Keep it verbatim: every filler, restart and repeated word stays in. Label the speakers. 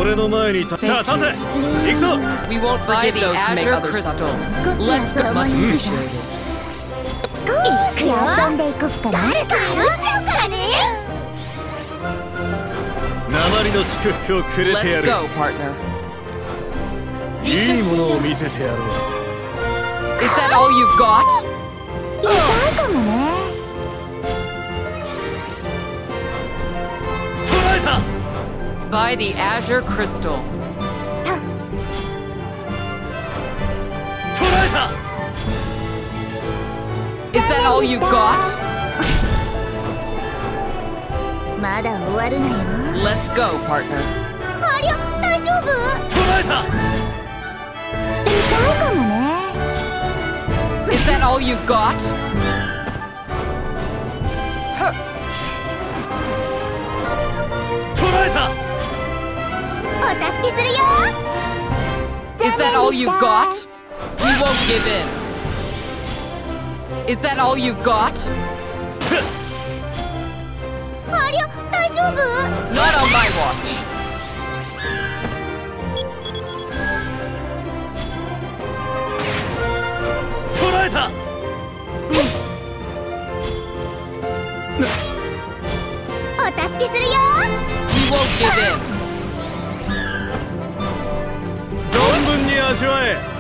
Speaker 1: 俺の前に立さあ立て行くぞ
Speaker 2: We won't forget those to make other crystals. Let's go. Much appreciated.
Speaker 3: 少し遊んでいこっかな。誰かやっちゃうからね。
Speaker 1: 鉛の祝福をくれてや
Speaker 2: Let's
Speaker 1: る
Speaker 2: go, partner.
Speaker 1: いいものを見せてやろう
Speaker 2: Is that all you've got?
Speaker 3: 痛いかもね。
Speaker 1: 捕らえた
Speaker 2: By the Azure Crystal.
Speaker 1: 捕らえた
Speaker 2: Is that all you've got?
Speaker 3: まだ終わるなよ。
Speaker 2: Let's go, partner.
Speaker 3: マリオ、大丈夫？
Speaker 1: 捕らえた
Speaker 3: 痛いかもね。
Speaker 2: Is that all you've got? Huh.
Speaker 1: 捕らえた
Speaker 3: お助けするよ。
Speaker 2: Is that all you've got? We won't give in. Is that all you've got?
Speaker 3: マリオ、大丈夫？
Speaker 2: Not on my watch.
Speaker 1: 捕らえた
Speaker 3: お助けするよ。
Speaker 2: We won't give in.
Speaker 1: 存分に味わえ